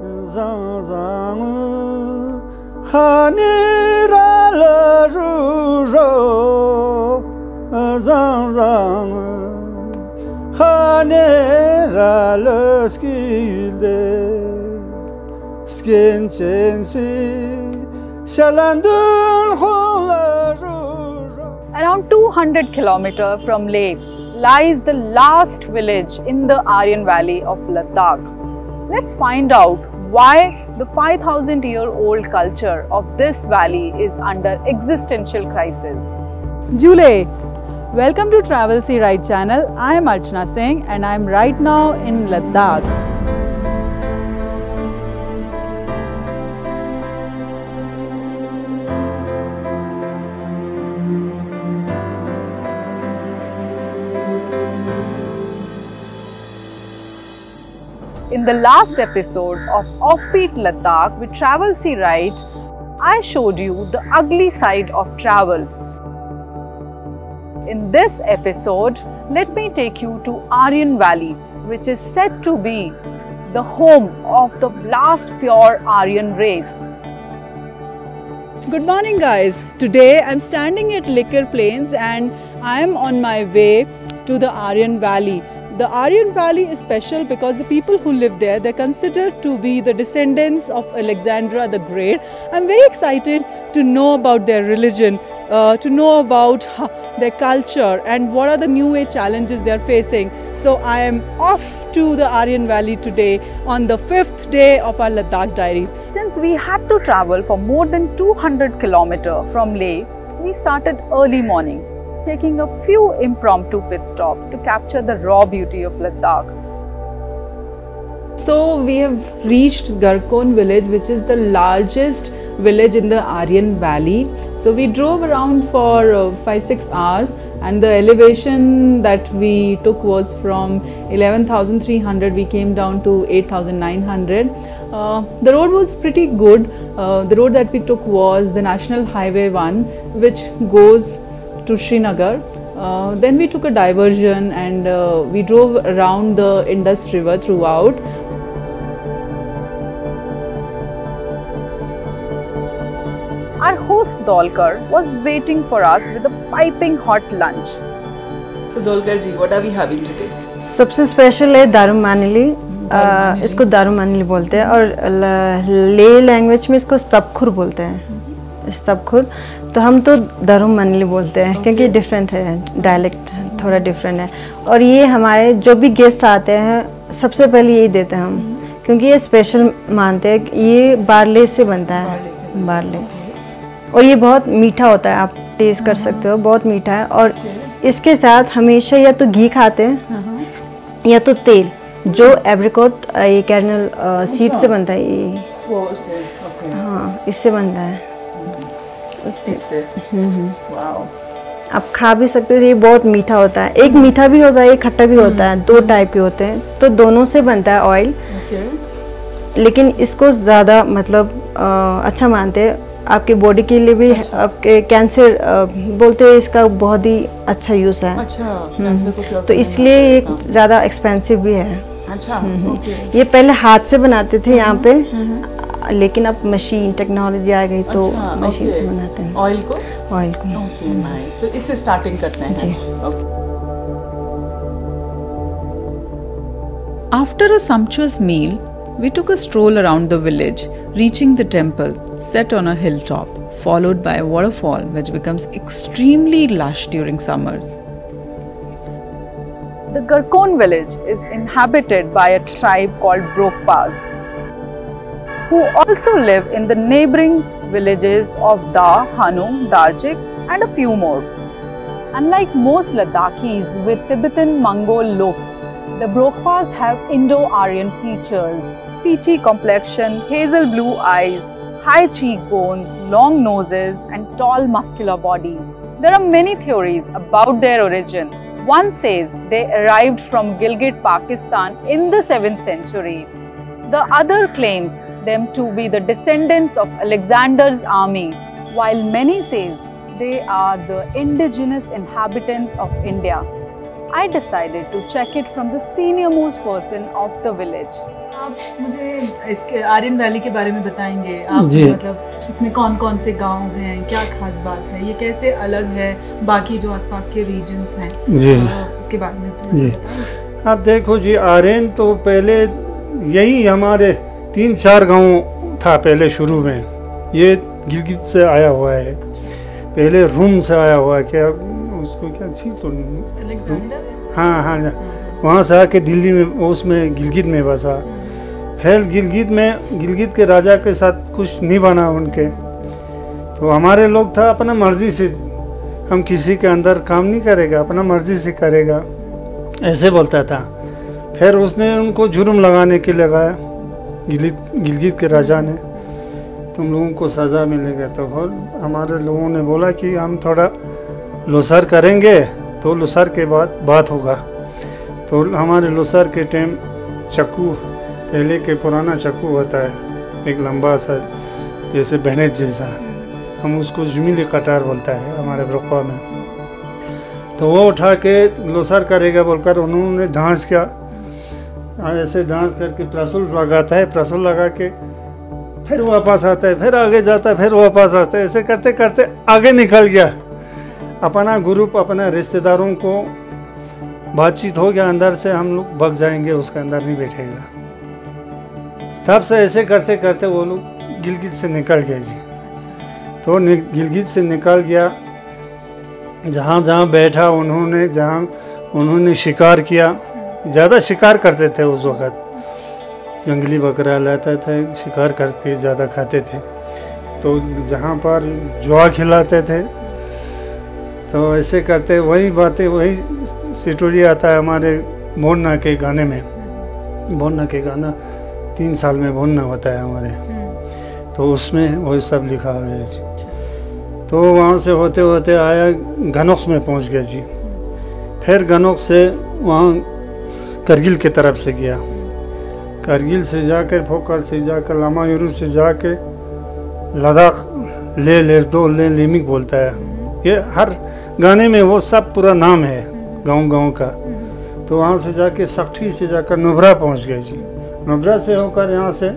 zang zang khanira la ru ro zang zang khanira la skilde skin chensi shalandul khola ru. Around 200 kilometers from Leh lies the last village in the Aryan Valley of Ladakh. Let's find out why the 5,000-year-old culture of this valley is under existential crisis. Jule, welcome to Travel Sea Ride channel. I am Archana Singh and I am right now in Ladakh. In the last episode of Offbeat Ladakh with Travel Sea Ride, I showed you the ugly side of travel. In this episode, let me take you to Aryan Valley, which is said to be the home of the last pure Aryan race. Good morning guys. Today I am standing at Likir Plains and I am on my way to the Aryan Valley. The Aryan Valley is special because the people who live there, they're considered to be the descendants of Alexander the Great. I'm very excited to know about their religion, to know about their culture and what are the new age challenges they're facing. So I am off to the Aryan Valley today on the 5th day of our Ladakh diaries. Since we had to travel for more than 200 kilometers from Leh, we started early morning, taking a few impromptu pit stops to capture the raw beauty of Ladakh. So we have reached Garkon village, which is the largest village in the Aryan Valley. So we drove around for 5-6 hours and the elevation that we took was from 11,300, we came down to 8,900. The road was pretty good. The road that we took was the National Highway 1, which goes to Srinagar. Then we took a diversion and we drove around the Indus River throughout. Our host Dolkar was waiting for us with a piping hot lunch. So Dolkar ji, what are we having today? सबसे special है दारू मानिली. इसको दारू मानिली बोलते हैं और ले language में इसको सबखुर बोलते हैं. सबखुर तो हम तो दारू मानिली बोलते हैं क्योंकि डिफरेंट है, डायलेक्ट थोड़ा डिफरेंट है. और ये हमारे जो भी गेस्ट आते हैं सबसे पहले यही देते हैं हम, क्योंकि ये स्पेशल मानते हैं. ये बारले से बनता है, बारले, और ये बहुत मीठा होता है. आप टेस्ट कर सकते हो, बहुत मीठा है. और इसके साथ हमेशा या तो घी खाते हैं या तो तेल, जो एब्रिकॉट ये कैरनल सीड से बनता है. ये हाँ, इससे बनता है. आप खा भी सकते हो. ये बहुत मीठा होता है. एक मीठा भी होता है, एक खट्टा भी होता है. दो टाइप के होते हैं, तो दोनों से बनता है ऑयल. लेकिन इसको ज़्यादा मतलब अच्छा मानते हैं. आपके बॉडी के लिए भी, आपके कैंसर बोलते हैं, इसका बहुत ही अच्छा यूज़ है. तो इसलिए ये ज़्यादा एक्सपेंसिव भी है. ये पहले हाथ से बनाते थे यहाँ पे, लेकिन अब मशीन टेक्नोलॉजी आ गई तो मशीन से बनाते हैं. ऑयल को नाइस. तो इससे स्टार्टिंग करते हैं जी. After a sumptuous meal, we took a stroll around the village, reaching the temple set on a hilltop, followed by a waterfall which becomes extremely lush during summers. The Garkon village is inhabited by a tribe called Brokpas, who also live in the neighboring villages of Da, Hanung, Darjik and a few more. Unlike most Ladakhis with Tibetan-Mongol looks, the Brokpas have Indo-Aryan features: peachy complexion, hazel blue eyes, high cheekbones, long noses and tall muscular bodies. There are many theories about their origin. One says they arrived from Gilgit, Pakistan in the 7th century. The other claims them to be the descendants of Alexander's army, while many say they are the indigenous inhabitants of India. I decided to check it from the senior most person of the village. आप मुझे इसके Aryan valley के बारे में बताएंगे? आप जी। मतलब इसमें कौन कौन से गांव हैं, क्या खास बात है, ये कैसे अलग है बाकी जो आसपास के रीजन्स हैं? जी। उसके बारे में थोड़ा जी। सा बताएंगे? आप देखो जी, आर्यन तो पहले यही हमारे 3-4 गांव था पहले शुरू में। ये गिलगित से आया हुआ है, पहले रूम से आया हुआ है, क्या उसको क्या चीज तो अलेक्जेंडर? हाँ, वहाँ से आके दिल्ली में उसमें गिलगित में बसा। फिर गिलगित के राजा के साथ कुछ नहीं बना उनके, तो हमारे लोग था अपना मर्जी से, हम किसी के अंदर काम नहीं करेगा, अपना मर्जी से करेगा, ऐसे बोलता था। फिर उसने उनको जुर्म लगाने के लगाया, गिलगित के राजा ने, तुम लोगों को सज़ा मिलेगा। तो फिर हमारे लोगों ने बोला कि हम थोड़ा लोसर करेंगे, तो लोसर के बाद बात होगा। तो हमारे लोसर के टाइम चक्कू, पहले के पुराना चक्कू होता है, एक लंबा सा जैसे बहनेज जैसा, हम उसको जुमिली कटार बोलता है हमारे ब्रोकपा में। तो वो उठा के लोसर करेगा बोलकर उन्होंने डांस किया, ऐसे डांस करके प्रसुल लगाता है, प्रसुल लगा के फिर वापस आता है, फिर आगे जाता है, फिर वापस आता है, ऐसे करते करते आगे निकल गया। अपना ग्रुप, अपना रिश्तेदारों को बातचीत हो गया, अंदर से हम लोग भाग जाएंगे, उसके अंदर नहीं बैठेगा। तब से ऐसे करते करते वो लोग गिलगित से निकल गए जी। तो गिलगित से निकल गया, जहाँ जहाँ बैठा उन्होंने शिकार किया, ज़्यादा शिकार करते थे उस वक़्त, जंगली बकरा लाते थे, शिकार करके ज़्यादा खाते थे। तो जहाँ पर जुआ खिलाते थे, तो ऐसे करते वही बातें, वही स्टोरी आता है हमारे बोन्ना के गाने में। बोन्ना के गाना 3 साल में बोन्ना होता है हमारे, तो उसमें वही सब लिखा हुआ है जी। तो वहाँ से होते होते आया गनोक्स में पहुँच गया जी। फिर गनोक्स से वहाँ करगिल की तरफ से गया, करगिल से जाकर, फोकर से जाकर, लामायुरू से जाके लद्दाख, लेमिक बोलता है, ये हर गाने में वो सब पूरा नाम है गांव का। तो वहाँ से जाके सख्ठी से जाकर नुब्रा पहुँच गए जी। नुब्रा से होकर यहाँ से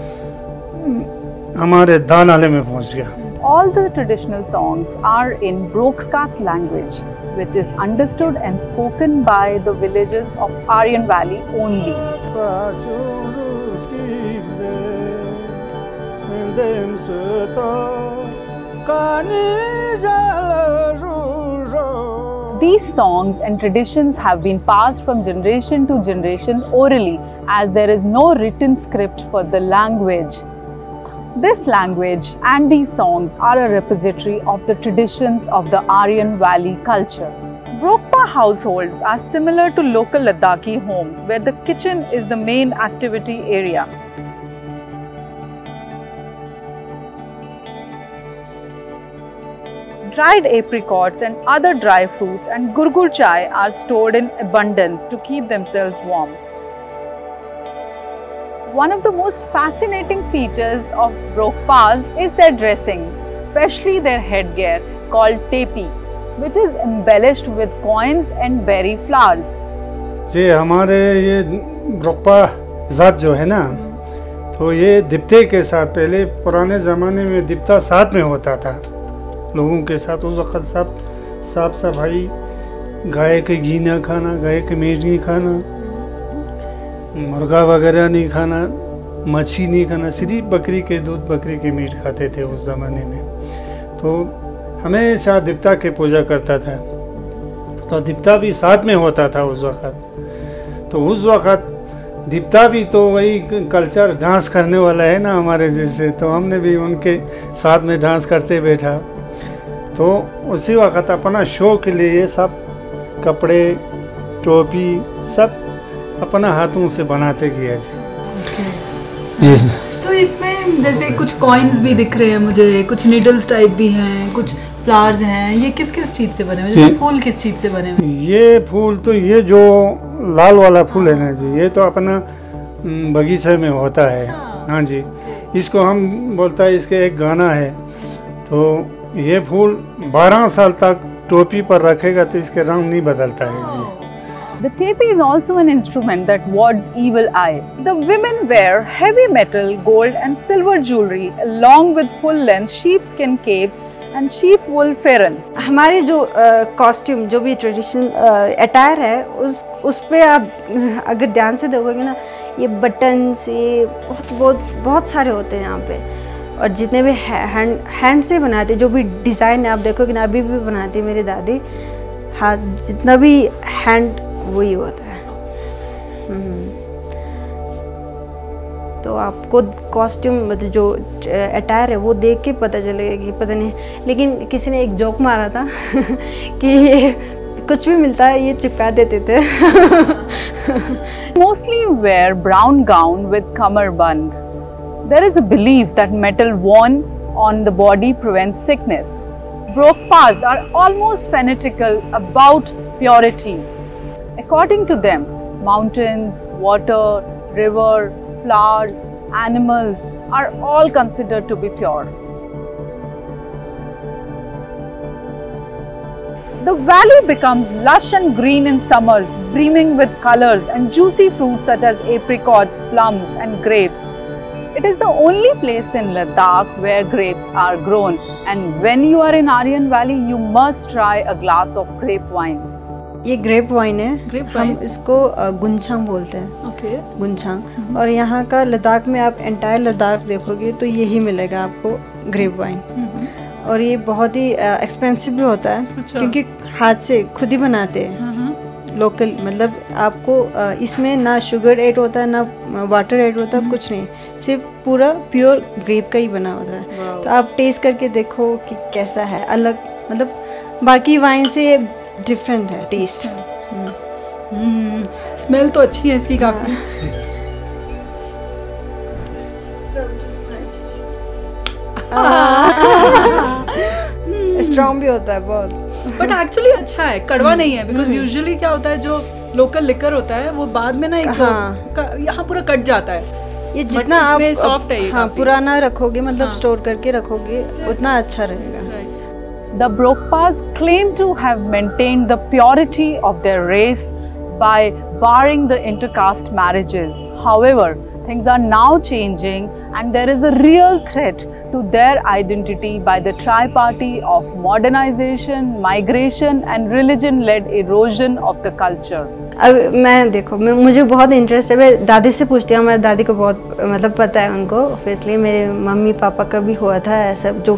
हमारे दानाले में पहुँच गया। All the traditional songs are in Brokskak language, which is understood and spoken by the villagers of Aryan Valley only. These songs and traditions have been passed from generation to generation orally, as there is no written script for the language. This language and these songs are a repository of the traditions of the Aryan Valley culture. Brokpa households are similar to local Ladakhi homes, where the kitchen is the main activity area. Dried apricots and other dry fruits and gurgur chai are stored in abundance to keep themselves warm. One of the most fascinating features of Brokpas is their dressing, especially their headgear called tepi, which is embellished with coins and berry flowers. जी, हमारे ये ब्रोकपा जात जो है ना, तो ये दिप्ते के साथ, पहले पुराने ज़माने में दिप्ता साथ में होता था लोगों के साथ। उस वक़्त सब साफ सफाई, गाय के घी ना खाना, गाय के मीट नहीं खाना, मुर्गा वगैरह नहीं खाना, मच्छी नहीं खाना, सिर्फ बकरी के दूध, बकरी के मीट खाते थे उस ज़माने में। तो हमेशा दिप्ता के पूजा करता था, तो दिप्ता भी साथ में होता था उस वक़्त। तो उस वक़्त दिप्ता भी तो वही कल्चर डांस करने वाला है ना हमारे जैसे, तो हमने भी उनके साथ में डांस करते बैठा। तो उसी वक़्त अपना शो के लिए ये सब कपड़े, टोपी सब अपना हाथों से बनाते गया जी। जी। तो इसमें जैसे कुछ कॉइन्स भी दिख रहे हैं मुझे, कुछ नीडल्स टाइप भी हैं, कुछ फ्लावर्स हैं, ये किस किस चीज़ से बने हुए हैं? फूल किस चीज़ से बने हुए हैं? ये फूल तो ये जो लाल वाला फूल है ना जी, ये तो अपना बगीचे में होता है। हाँ जी, इसको हम बोलता है, इसके एक गाना है। तो ये फूल 12 साल तक टोपी पर रखेगा तो इसके रंग नहीं बदलता है जी। The tepi is also an instrument that wards evil eye. The women wear heavy metal, gold and silver jewelry along with full-length sheepskin capes and sheep wool फेरन। हमारे जो कॉस्ट्यूम जो भी ट्रेडिशनल अटायर है उस पे आप अगर ध्यान से देखोगे ना, ये बटन्स ये बहुत सारे होते हैं यहाँ पे। और जितने भी हैंड से बनाते जो भी डिज़ाइन आप देखोगे ना, अभी भी बनाती है मेरी दादी, हाथ जितना भी हैंड वही होता है। तो आपको कॉस्ट्यूम मतलब जो अटायर है वो देख के पता चलेगा कि पता नहीं, लेकिन किसी ने एक जोक मारा था कि कुछ भी मिलता है ये चिपका देते थे। Mostly wear brown gown with kamarband. There is a belief that metal worn on the body prevents sickness. Brokpas are almost fanatical about purity. According to them, mountains, water, river, flowers, animals are all considered to be pure. The valley becomes lush and green in summers, brimming with colors and juicy fruits such as apricots, plums and grapes. It is the only place in Ladakh where grapes are grown, and when you are in Aryan Valley, you must try a glass of grape wine. ये grape wine है, हम इसको गुंछांग बोलते हैं। Okay, गुंछांग। और यहाँ का लद्दाख में आप एंटायर लद्दाख देखोगे तो यही मिलेगा आपको ग्रेप वाइन। और ये बहुत ही एक्सपेंसिव भी होता है। अच्छा। क्योंकि हाथ से खुद ही बनाते हैं लोकल, मतलब आपको इसमें ना शुगर ऐड होता है ना वाटर ऐड होता है, कुछ नहीं, सिर्फ पूरा प्योर ग्रेप का ही बना होता है। तो आप टेस्ट करके देखो कि कैसा है, अलग, मतलब बाकी वाइन से डिफरेंट है टेस्ट। स्मेल तो अच्छी है इसकी काफी। स्ट्रॉन्ग भी होता है बहुत, बट एक्चुअली अच्छा है, कड़वा नहीं है। बिकॉज यूजुअली क्या होता है, जो लोकल लिकर होता है वो बाद में ना एक यहाँ पूरा कट जाता है। ये जितना आप सॉफ्ट है, हाँ, पुराना रखोगे, मतलब स्टोर करके रखोगे, उतना अच्छा रहेगा। The Brokpas claim to have maintained the purity of their race by barring the intercaste marriages. However, things are now changing and there is a real threat to their identity by the tri-party of modernization, migration and religion-led erosion of the culture. अब मैं देखो, मुझे बहुत interest है, मैं दादी से पूछती हूँ। हमारी दादी को बहुत मतलब पता है उनको, ऑब्वियसली मेरे मम्मी पापा का भी हुआ था ऐसा, जो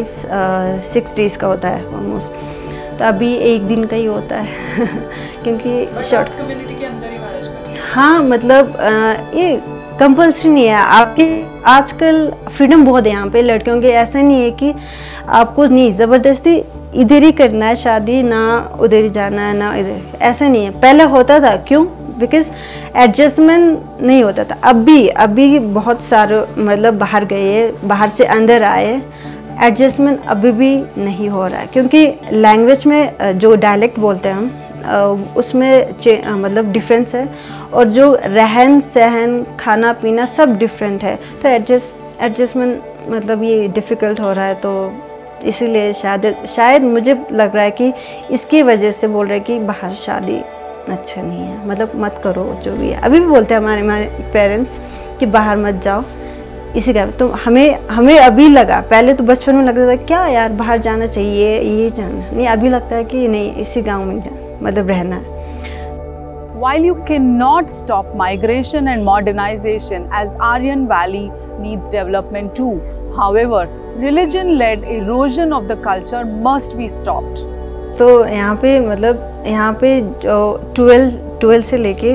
5-6 डेज़ का होता है ऑलमोस्ट। तो अभी एक दिन का ही होता है क्योंकि शॉर्ट कम्युनिटी के अंदर ही मैरिज करते हैं। हाँ, मतलब ये कंपल्सरी नहीं है आपके। आजकल फ्रीडम बहुत है यहाँ पे लड़कियों के, ऐसा नहीं है कि आपको नहीं ज़बरदस्ती इधर ही करना है शादी, ना उधर ही जाना है ना इधर, ऐसा नहीं है। पहले होता था, क्यों? बिकॉज एडजस्टमेंट नहीं होता था। अभी बहुत सारे मतलब बाहर गए, बाहर से अंदर आए, एडजस्टमेंट अभी भी नहीं हो रहा है। क्योंकि लैंग्वेज में जो डायलेक्ट बोलते हैं हम, उसमें मतलब डिफरेंस है, और जो रहन सहन खाना पीना सब डिफरेंट है। तो एडजस्टमेंट मतलब ये डिफ़िकल्ट हो रहा है। तो इसीलिए शायद मुझे लग रहा है कि इसकी वजह से बोल रहे हैं कि बाहर शादी अच्छा नहीं है, मतलब मत करो जो भी है। अभी भी बोलते हैं हमारे पेरेंट्स कि बाहर मत जाओ इसी का। तो हमें अभी लगा, पहले तो बचपन में लगता था क्या यार बाहर जाना चाहिए, ये जाना नहीं, अभी लगता है कि नहीं, इसी गाँव में मतलब रहना है। While you cannot stop migration and modernization, as Aryan Valley needs development too, however, religion-led erosion of the culture must be stopped. तो यहाँ पे मतलब यहाँ पे जो 12 से लेके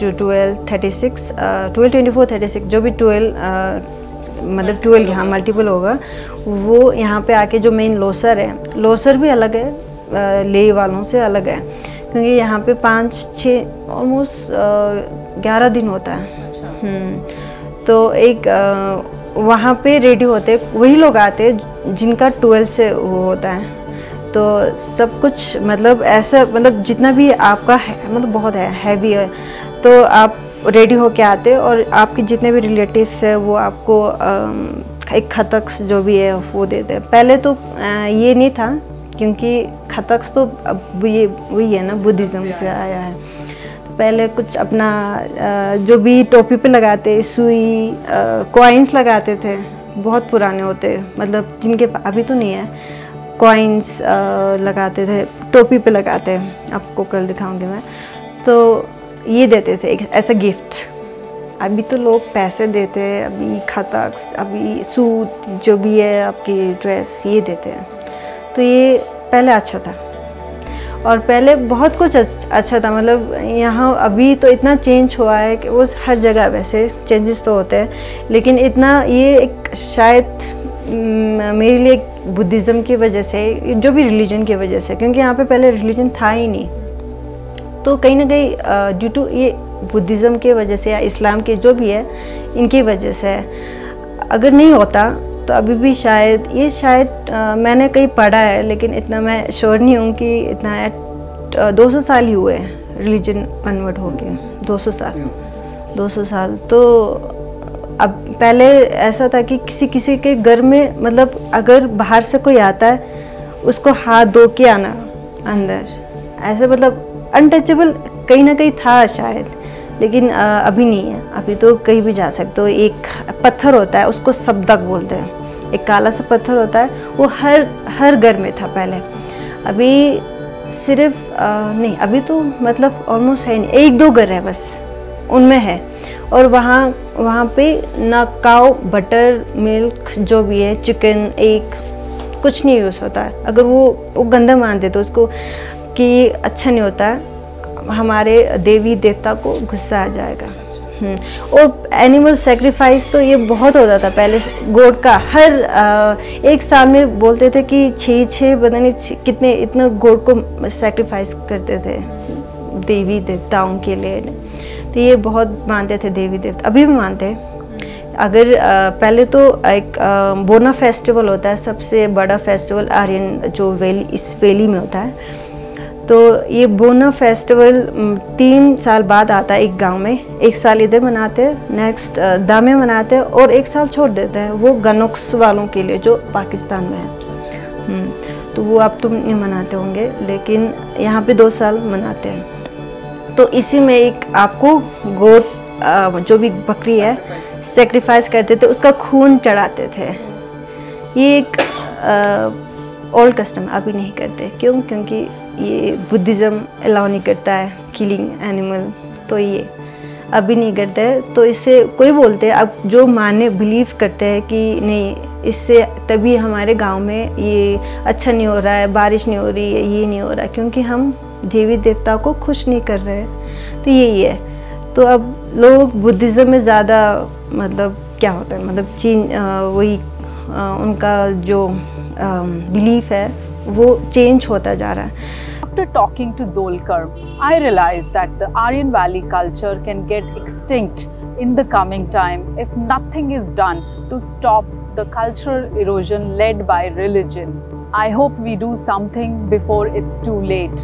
12-36 12-24-36 जो भी 12 मतलब 12 यहाँ मल्टीपल होगा, वो यहाँ पे आके जो मेन लोसर है, लोसर भी अलग है, ले वालों से अलग है। क्योंकि यहाँ पे 5-6 ऑलमोस्ट 11 दिन होता है। तो एक वहाँ पे रेडी होते वही लोग आते जिनका 12 से वो होता है। तो सब कुछ मतलब ऐसा, मतलब जितना भी आपका है, मतलब बहुत है हैवी है, तो आप रेडी होके आते और आपके जितने भी रिलेटिव्स है वो आपको एक खतक जो भी है वो देते हैं। पहले तो ये नहीं था, क्योंकि खतक्स तो अब ये वही है ना, बुद्धिज़्म से आया है। पहले कुछ अपना जो भी टोपी पे लगाते, सुई, कॉइन्स लगाते थे, बहुत पुराने होते, मतलब जिनके अभी तो नहीं है, कॉइन्स लगाते थे, टोपी पे लगाते हैं, आपको कल दिखाऊंगी मैं। तो ये देते थे एक ऐसा गिफ्ट। अभी तो लोग पैसे देते हैं, अभी खाता, अभी सूट जो भी है, आपकी ड्रेस, ये देते हैं। तो ये पहले अच्छा था, और पहले बहुत कुछ अच्छा था, मतलब यहाँ अभी तो इतना चेंज हुआ है कि वो हर जगह वैसे चेंजेस तो होते हैं, लेकिन इतना ये एक शायद मेरे लिए बुद्धिज़्म की वजह से, जो भी रिलीजन की वजह से, क्योंकि यहाँ पे पहले रिलीजन था ही नहीं, तो कहीं ना कहीं ड्यू टू ये बुद्धिज़्म की वजह से या इस्लाम के जो भी है, इनकी वजह से, अगर नहीं होता तो अभी भी शायद मैंने कहीं पढ़ा है, लेकिन इतना मैं श्योर नहीं हूँ कि इतना है, 200 साल ही हुए रिलीजन कन्वर्ट हो गए, 200 साल। तो अब पहले ऐसा था कि किसी के घर में, मतलब अगर बाहर से कोई आता है उसको हाथ धो के आना अंदर, ऐसे मतलब अनटचेबल कहीं ना कहीं था शायद, लेकिन अभी नहीं है। अभी तो कहीं भी जा सकते हो। एक पत्थर होता है, उसको सबदक बोलते हैं, एक काला सा पत्थर होता है, वो हर घर में था पहले। अभी सिर्फ नहीं, अभी तो मतलब ऑलमोस्ट है नहीं, 1-2 घर है बस, उनमें है। और वहाँ पे ना काऊ, बटर, मिल्क, जो भी है, चिकन, एग, कुछ नहीं यूज़ होता है। अगर वो गंदा मानते तो उसको कि अच्छा नहीं होता है, हमारे देवी देवता को गुस्सा आ जाएगा। और एनिमल सेक्रीफाइस तो ये बहुत होता था पहले, गोट का हर एक साल में बोलते थे कि 6 पता नहीं कितने, इतना गोट को सेक्रीफाइस करते थे देवी देवताओं के लिए। तो ये बहुत मानते थे देवी देवता, अभी भी मानते हैं। अगर पहले तो एक बोना फेस्टिवल होता है, सबसे बड़ा फेस्टिवल आर्यन जो वैली, इस वैली में होता है। तो ये बोना फेस्टिवल 3 साल बाद आता है एक गांव में, 1 साल इधर मनाते हैं, नेक्स्ट दामे मनाते हैं, और 1 साल छोड़ देते हैं वो गनोक्स वालों के लिए जो पाकिस्तान में है। तो वो आप तुम नहीं मनाते होंगे, लेकिन यहाँ पे 2 साल मनाते हैं। तो इसी में एक आपको गोट, जो भी बकरी है, सेक्रीफाइस करते थे, उसका खून चढ़ाते थे। ये एक ओल्ड कस्टम, अभी नहीं करते। क्यों? क्योंकि ये बुद्धिज़्म अलाउ नहीं करता है किलिंग एनिमल, तो ये अभी नहीं करते हैं। तो इससे कोई बोलते हैं, अब जो माने बिलीव करते हैं कि नहीं, इससे तभी हमारे गांव में ये अच्छा नहीं हो रहा है, बारिश नहीं हो रही है, ये नहीं हो रहा है, क्योंकि हम देवी देवता को खुश नहीं कर रहे हैं। तो यही है। तो अब लोग बुद्धिज़्म में ज़्यादा, मतलब क्या होता है, मतलब वही उनका जो बिलीफ है वो चेंज होता जा रहा है। After talking to Dolkar, I realized that the Aryan Valley culture can get extinct in the coming time if nothing is done to stop the cultural erosion led by religion. I hope we do something before it's too late.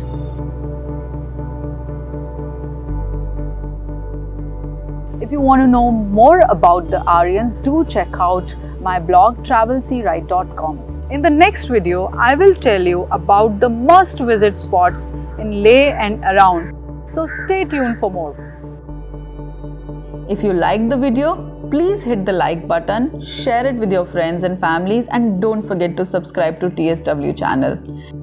If you want to know more about the Aryans, do check out my blog travelsearight.com. In the next video, I will tell you about the must-visit spots in Leh and around. So stay tuned for more. If you liked the video, please hit the like button, share it with your friends and families, and don't forget to subscribe to TSW channel.